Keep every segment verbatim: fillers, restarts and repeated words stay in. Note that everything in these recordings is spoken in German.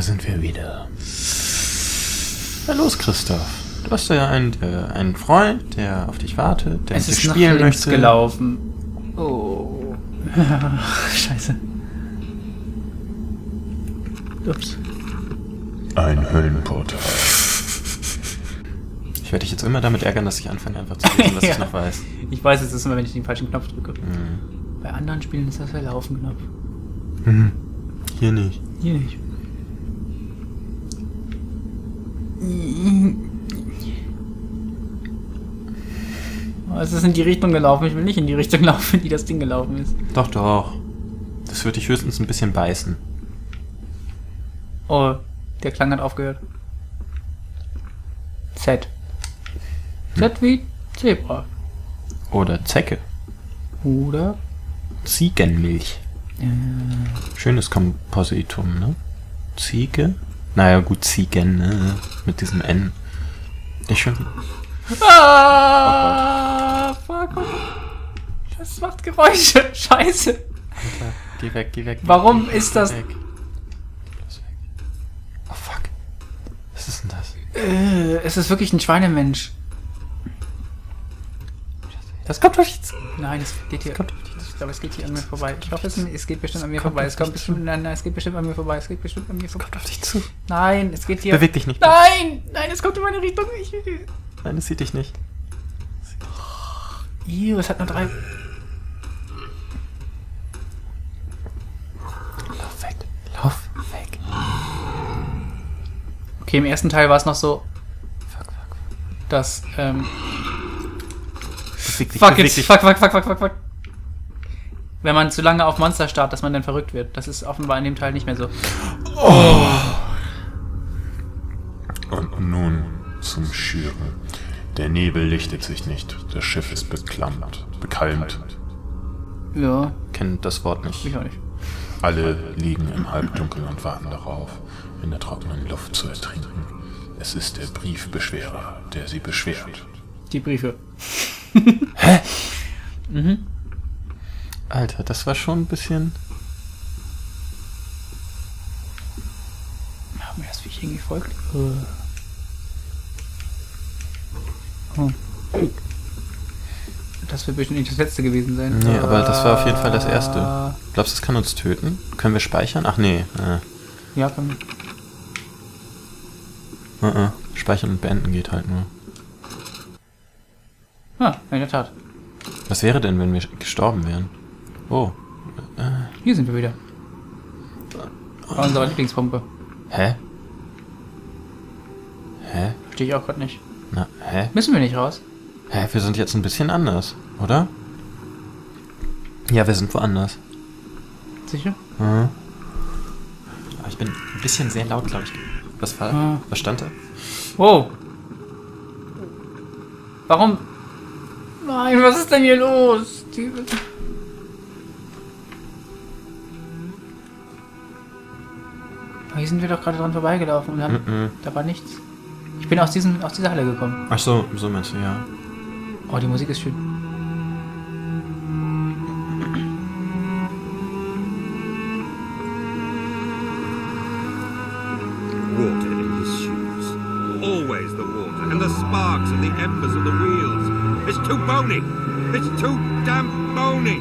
sind wir wieder. Na los, Christoph. Du hast ja einen, äh, einen Freund, der auf dich wartet, der es mit ist dir spielen nach links möchte. gelaufen. Oh. Scheiße. Ups. Ein Höllenportal. Ich werde dich jetzt immer damit ärgern, dass ich anfange einfach zu lesen, was Ja. ich noch weiß. Ich weiß, es ist immer, wenn ich den falschen Knopf drücke. Mhm. Bei anderen Spielen ist das der Laufen-Knopf. Mhm. Hier nicht. Hier nicht. Oh, es ist in die Richtung gelaufen. Ich will nicht in die Richtung laufen, in die das Ding gelaufen ist. Doch, doch. Das würde dich höchstens ein bisschen beißen. Oh, der Klang hat aufgehört. Z. Z wie Zebra. Oder Zecke. Oder? Ziegenmilch. Äh, Schönes Kompositum, ne? Ziege? Naja, gut, Ziegen, ne? Mit diesem N. Nicht schön. ah, fuck, fuck. Das macht Geräusche. Scheiße. Alter, geh weg, geh weg. Warum geh, ist geh das... Weg. Los, weg. Oh fuck. Was ist denn das? Äh, es ist wirklich ein Schweinemensch. Das kommt doch nicht. Nein, es geht hier. Ich glaube, es geht hier an mir vorbei. Ich hoffe, es, es geht bestimmt an mir Kommt vorbei. auf Es kommt dich bestimmt. Nein, nein, es geht bestimmt an mir vorbei. Es geht bestimmt an mir vorbei. Kommt auf dich zu. Nein, es geht hier. Beweg dich nicht. Nein! Nein, es kommt in meine Richtung. Ich, Nein, es sieht dich nicht. Ih, es hat nur drei. Lauf weg. Lauf weg. Okay, im ersten Teil war es noch so, Fuck, fuck. dass. Ähm, Beweg dich, fuck beweg it. dich. Fuck, fuck, fuck, fuck, fuck, fuck. Wenn man zu lange auf Monster starrt, dass man dann verrückt wird. Das ist offenbar in dem Teil nicht mehr so. Oh. Und nun zum Schüren. Der Nebel lichtet sich nicht. Das Schiff ist beklammt, bekalmt. Ja, Kennt das Wort nicht. ich auch nicht. Alle liegen im Halbdunkel und warten darauf, in der trockenen Luft zu ertrinken. Es ist der Briefbeschwerer, der sie beschwert. Die Briefe. Hä? Mhm. Alter, das war schon ein bisschen... Haben wir das Viech irgendwie gefolgt? Äh. Oh. Das wird bestimmt nicht das letzte gewesen sein. Nee, aber das war auf jeden Fall das erste. Glaubst du, das kann uns töten? Können wir speichern? Ach nee. Äh. Ja, können wir. Uh -uh. Speichern und beenden geht halt nur. Ah, in der Tat. Was wäre denn, wenn wir gestorben wären? Oh. Äh. Hier sind wir wieder. Bei unserer Lieblingspumpe. Hä? Hä? Verstehe ich auch gerade nicht. Na, hä? Müssen wir nicht raus? Hä, wir sind jetzt ein bisschen anders, oder? Ja, wir sind woanders. Sicher? Mhm. Aber ich bin ein bisschen sehr laut, glaube ich. Was war? Ah. Was stand da? Wow. Warum? Nein, was ist denn hier los? Die... Hier sind wir doch gerade dran vorbeigelaufen und haben... Mhm. Da war nichts. Ich bin aus, diesem, aus dieser Halle gekommen. Ach so, so meinst du, ja. Oh, die Musik ist schön. Water in his shoes. Always the water, and the sparks and the embers of the wheels. It's too bony! It's too damn bony!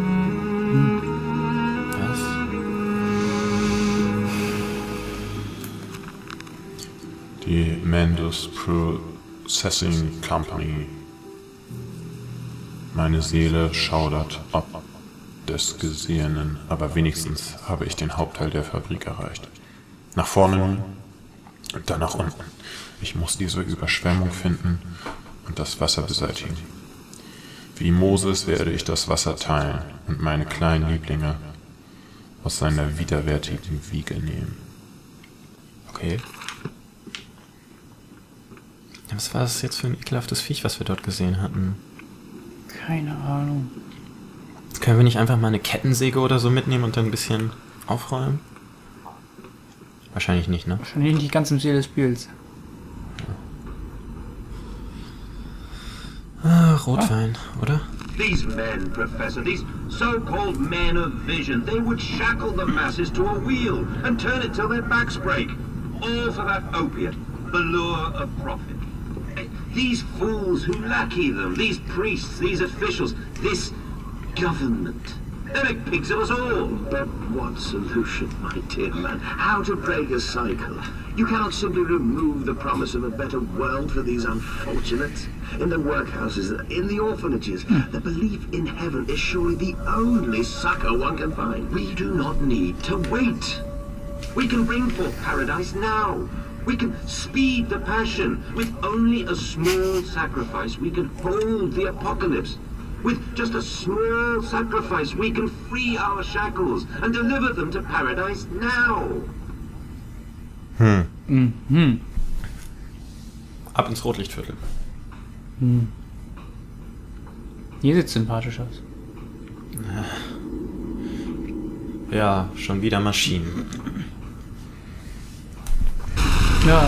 Was? Die Mandus Processing Company. Meine Seele schaudert ob des Gesehenen, aber wenigstens habe ich den Hauptteil der Fabrik erreicht. Nach vorne nun und dann nach unten. Ich muss diese Überschwemmung finden und das Wasser beseitigen. Wie Moses werde ich das Wasser teilen und meine kleinen Lieblinge aus seiner widerwärtigen Wiege nehmen. Okay. Was war das jetzt für ein ekelhaftes Viech, was wir dort gesehen hatten? Keine Ahnung. Können wir nicht einfach mal eine Kettensäge oder so mitnehmen und dann ein bisschen aufräumen? Wahrscheinlich nicht, ne? Wahrscheinlich nicht ganz im Ziel des Spiels. Ah, Rotwein, oder? These men, Professor, these so-called men of vision, they would shackle the masses to a wheel and turn it till their backs break. All for that opiate, the lure of profit. These fools who lackey them, these priests, these officials, this government. They make pigs of us all. But what solution, my dear man? How to break a cycle? You cannot simply remove the promise of a better world for these unfortunates. In the workhouses, in the orphanages, the belief in heaven is surely the only succor one can find. We do not need to wait. We can bring forth paradise now. We can speed the passion. With only a small sacrifice, we can hold the apocalypse. With just a small sacrifice, we can free our shackles and deliver them to paradise now. Hm. Mhm. Ab ins Rotlichtviertel. Hm. Hier sieht sympathisch aus. Ja, schon wieder Maschinen. Ja.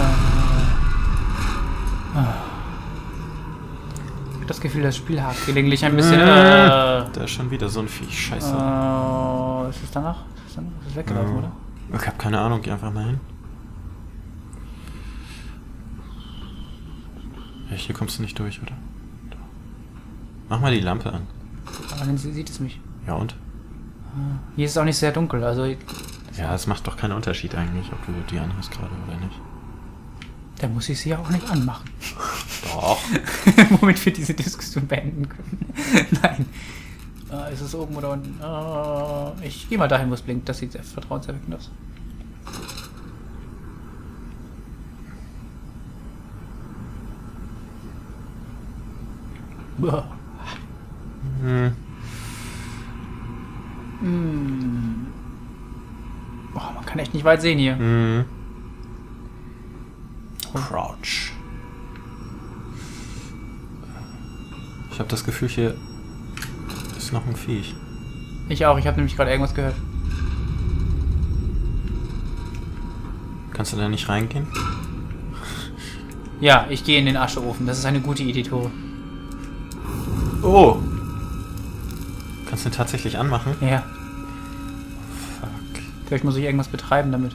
Ah. Ich habe das Gefühl, das Spiel hakt gelegentlich ein bisschen. Äh, Da ist schon wieder so ein Viech. Scheiße. Äh, ist es danach? Ist es danach? Ist es weggelaufen, Ja. oder? Ich hab keine Ahnung, geh einfach mal hin. Ja, hier kommst du nicht durch, oder? Mach mal die Lampe an. Aber dann sieht es mich. Ja und? Hier ist es auch nicht sehr dunkel, also Ja, es macht doch keinen Unterschied eigentlich, ob du die anhast gerade oder nicht. da muss ich sie ja auch nicht anmachen. Doch. Womit wir diese Diskussion beenden können. Nein. Äh, ist es oben oder unten? Äh, ich gehe mal dahin, wo es blinkt. Das sieht sehr vertrauenserweckend aus. Boah. Hm. Hm. Boah, man kann echt nicht weit sehen hier. Hm. Crouch. Ich habe das Gefühl, hier ist noch ein Viech. Ich auch, ich habe nämlich gerade irgendwas gehört. Kannst du da nicht reingehen? Ja, ich gehe in den Ascheofen. Das ist eine gute Idee, Tore. Oh! Kannst du den tatsächlich anmachen? Ja, Fuck. vielleicht muss ich irgendwas betreiben damit.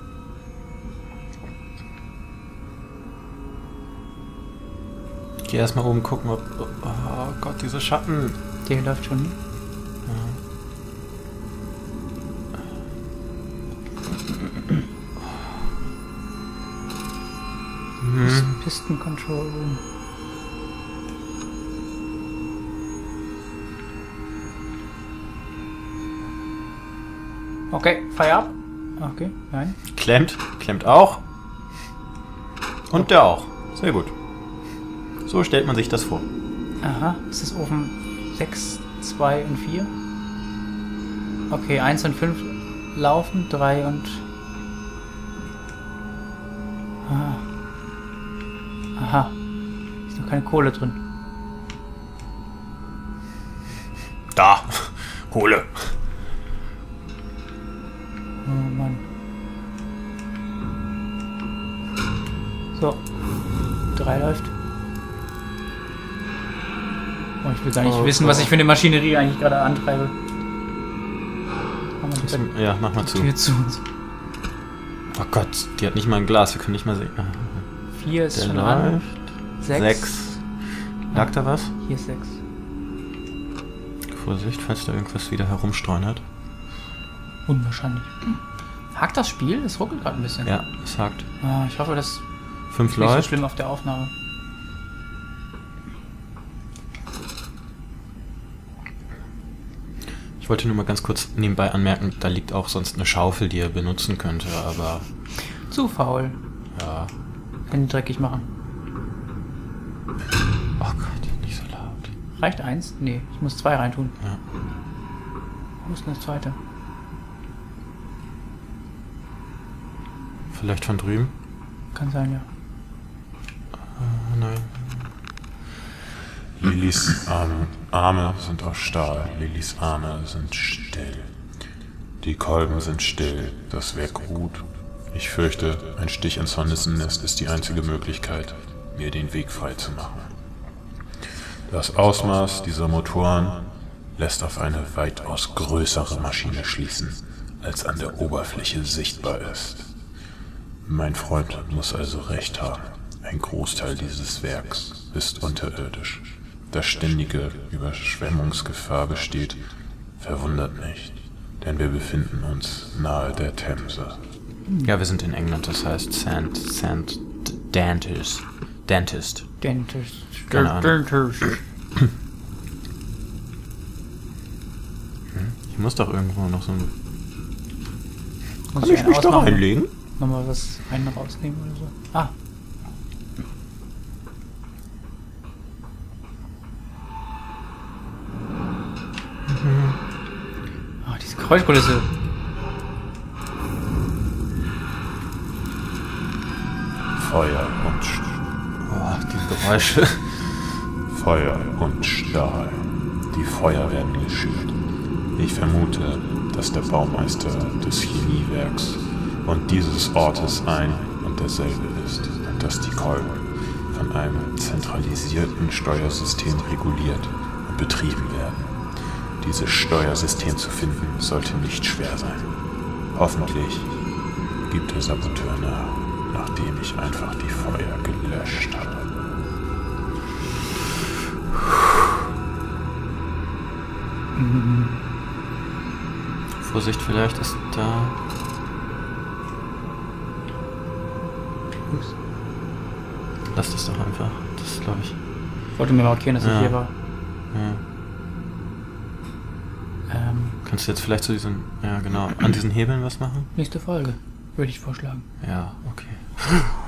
Geh erstmal oben gucken, ob... Oh Gott, diese Schatten. Der läuft schon. Ne? Hm. Piston Control Room. Okay, fire up. Okay, nein. Klemmt. Klemmt auch. Und der auch. Sehr gut. So stellt man sich das vor. Aha, ist das Ofen sechs, zwei und vier? Okay, eins und fünf laufen, drei und... Aha. Aha. Ist noch keine Kohle drin. Da. Kohle. Oh Mann. So. Drei läuft. Oh, ich will gar nicht Oh, wissen, oh. was ich für eine Maschinerie eigentlich gerade antreibe. Mach mal die Zum- Ja, mach mal zu. Tür zu uns. Oh Gott, die hat nicht mal ein Glas, wir können nicht mal sehen. Ah, Vier ist Der schon an. läuft. Sechs. Sechs. Lag da was? Hier ist sechs. Vorsicht, falls da irgendwas wieder herumstreunert. Unwahrscheinlich. Hakt das Spiel? Es ruckelt gerade ein bisschen. Ja, es hakt. Ah, ich hoffe, das ist Fünf nicht so läuft. schlimm auf der Aufnahme. Ich wollte nur mal ganz kurz nebenbei anmerken, da liegt auch sonst eine Schaufel, die er benutzen könnte, aber Zu faul. ja. Kann die dreckig machen. Oh Gott, nicht so laut. Reicht eins? Nee, ich muss zwei reintun. Ja. Wo ist denn das zweite? Vielleicht von drüben? Kann sein, ja. Ah, nein. Lillys Arme, Arme sind aus Stahl, Lillys Arme sind still. Die Kolben sind still, das Werk ruht. Ich fürchte, ein Stich ins Hornissennest ist die einzige Möglichkeit, mir den Weg frei zu machen. Das Ausmaß dieser Motoren lässt auf eine weitaus größere Maschine schließen, als an der Oberfläche sichtbar ist. Mein Freund muss also recht haben. Ein Großteil dieses Werks ist unterirdisch. Dass ständige Überschwemmungsgefahr besteht, verwundert nicht, denn wir befinden uns nahe der Themse. Ja, wir sind in England, das heißt Sand, Sand, Dentist. Dentist. Dentist. Keine Ahnung. Dentist. Ich muss doch irgendwo noch so ein... Muss Kann ich einen mich da ausmachen? reinlegen? Nochmal was einen rausnehmen oder so. Ah. Ah, diese Geräuschkulisse. Feuer und St Oh, die Geräusche. Feuer und Stahl. Die Feuer werden geschürt. Ich vermute, dass der Baumeister des Chemiewerks und dieses Ortes ein und derselbe ist und dass die Kolben von einem zentralisierten Steuersystem reguliert und betrieben werden. Dieses Steuersystem zu finden, sollte nicht schwer sein. Hoffentlich gibt der Saboteur nach, nachdem ich einfach die Feuer gelöscht habe. Vorsicht, vielleicht ist da... Ups. Lass das doch einfach. Das glaube ich. Ich wollte mir markieren, dass Ja. ich hier war. Ja. Ähm, Kannst du jetzt vielleicht zu diesen... Ja, genau. An diesen Hebeln was machen? nächste Folge, würde ich vorschlagen. Ja, okay.